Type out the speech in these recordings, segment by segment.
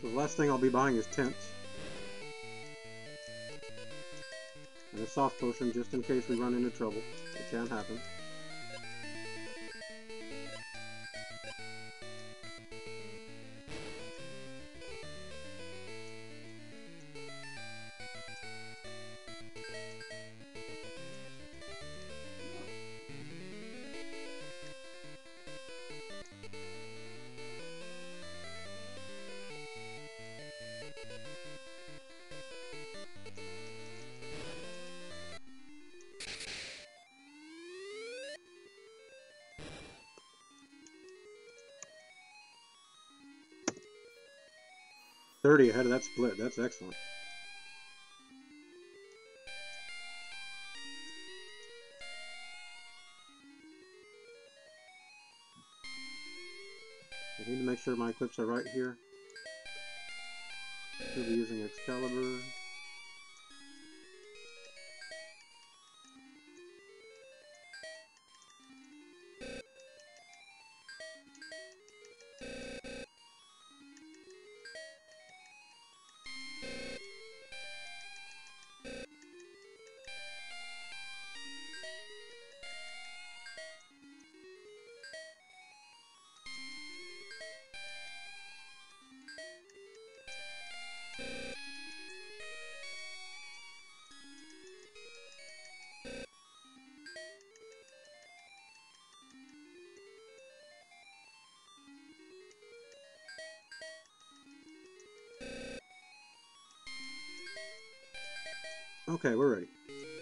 So the last thing I'll be buying is tents. And a soft potion just in case we run into trouble. It can happen. $30 ahead of that split. That's excellent. I need to make sure my equips are right here. Should be using Excalibur. Okay, we're ready.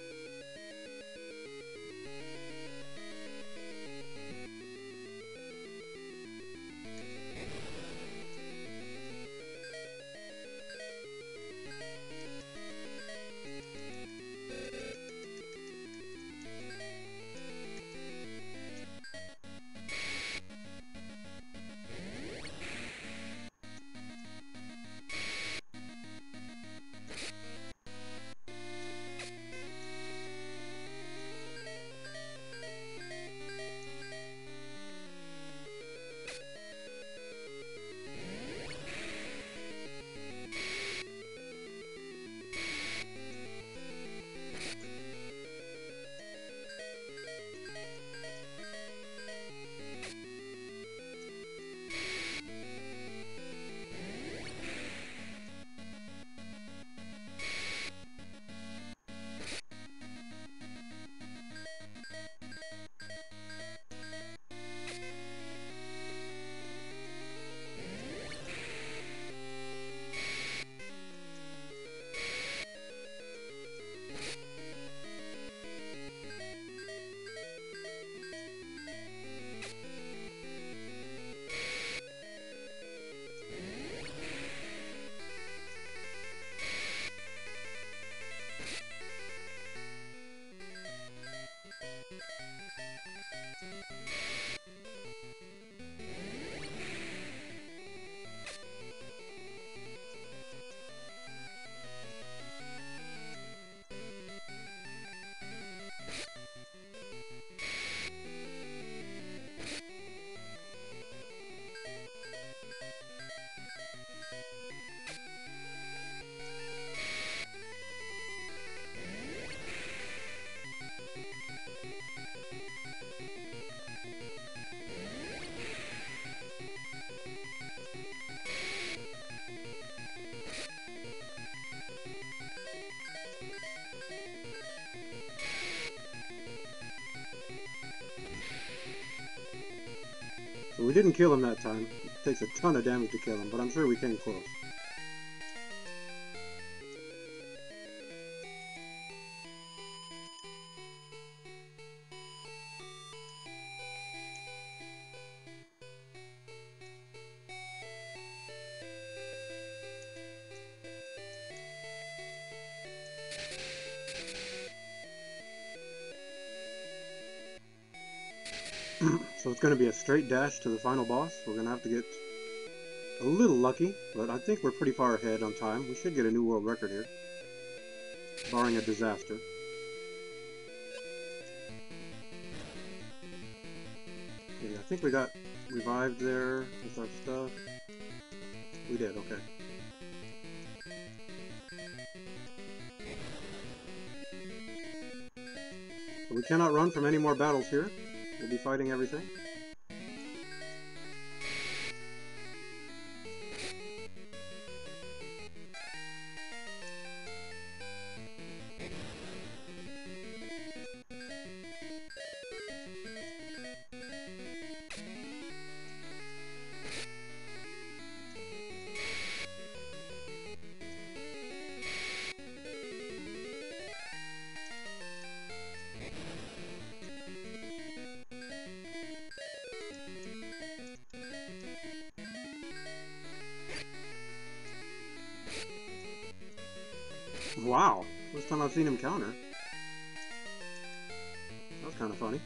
So we didn't kill him that time. It takes a ton of damage to kill him, but I'm sure we came close. So it's going to be a straight dash to the final boss. We're going to have to get a little lucky, but I think we're pretty far ahead on time. We should get a new world record here, barring a disaster. Okay, I think we got revived there with our stuff. We did, okay. So we cannot run from any more battles here. We'll be fighting everything. Wow, first time I've seen him counter. That was kind of funny.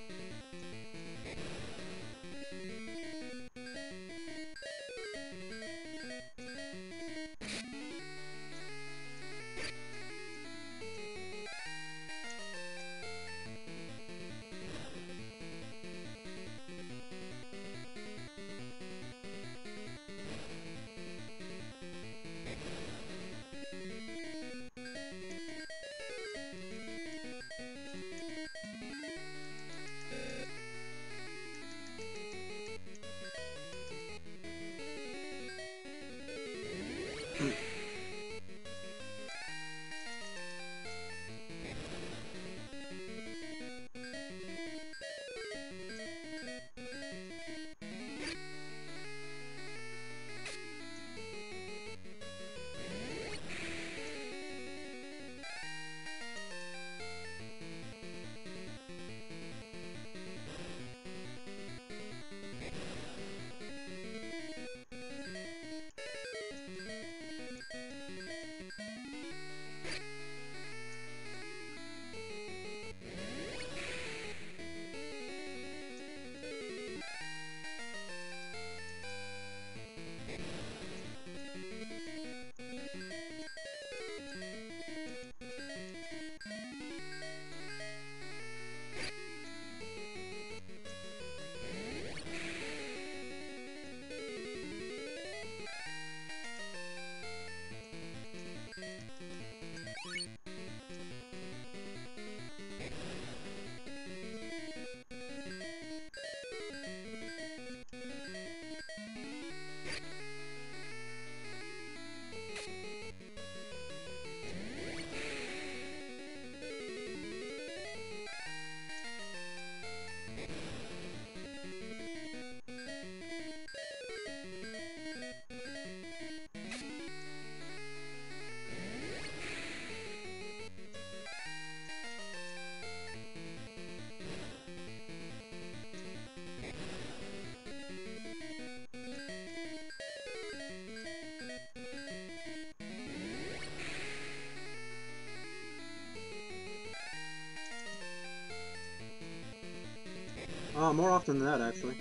More often than that, actually.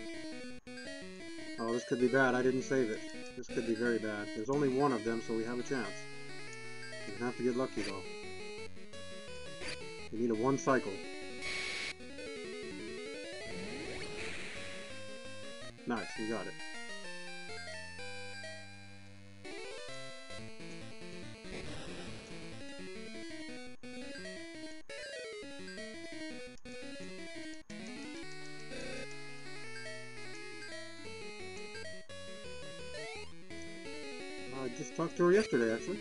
Oh, this could be bad. I didn't save it. This could be very bad. There's only one of them, so we have a chance. We have to get lucky, though. We need a one cycle. Nice, we got it. I just talked to her yesterday, actually.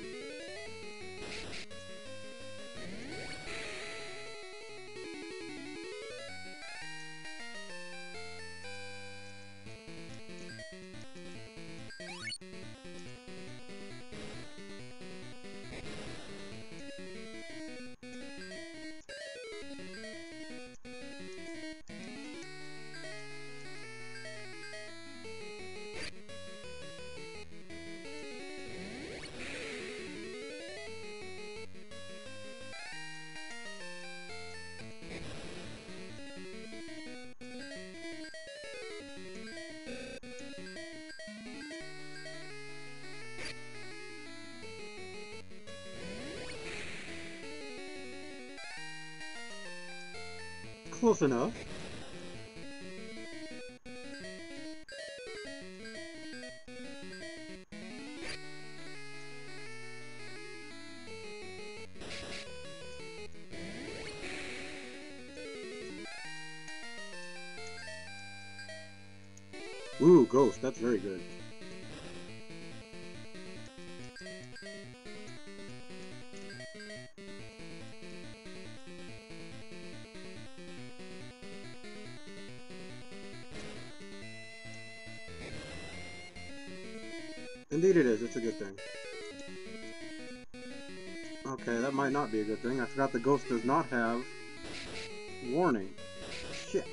Close enough. Ooh, ghost. That's very good. Indeed it is. It's a good thing. Okay, that might not be a good thing. I forgot the ghost does not have warning. Shit.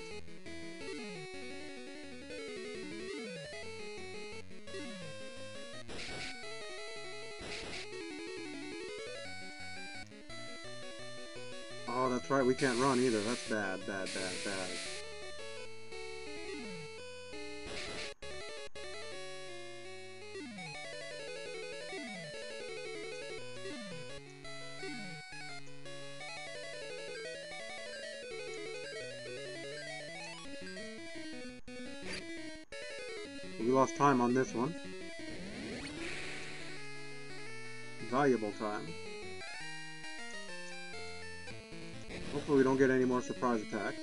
Oh, that's right. We can't run either. That's bad, bad, bad, bad. We lost time on this one. Valuable time. Hopefully we don't get any more surprise attacks.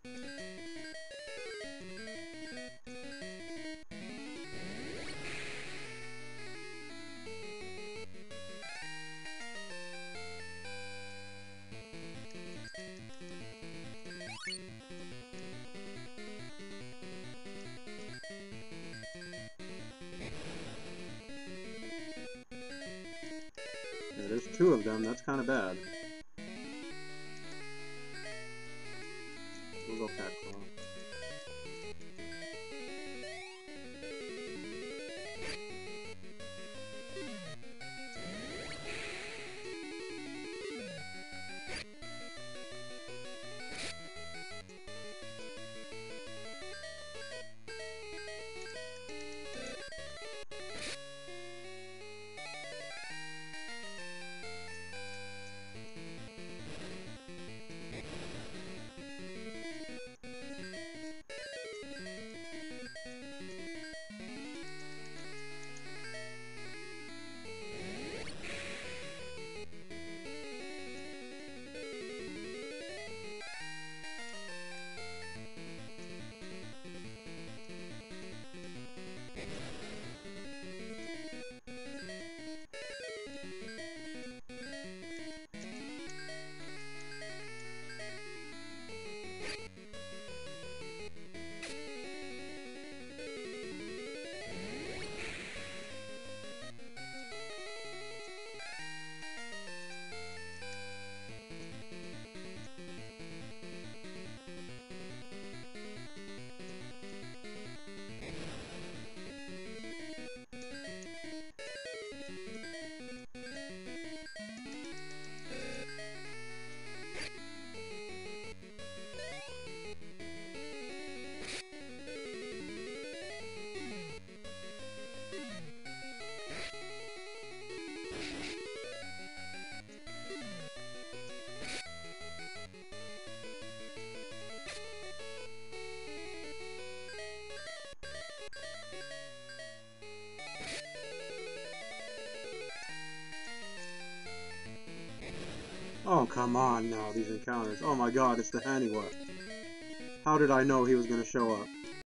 Yeah, there's two of them. That's kind of bad. We'll go Cat Claw. Oh, come on now, these encounters. Oh my god, it's the Haniwa. How did I know he was going to show up?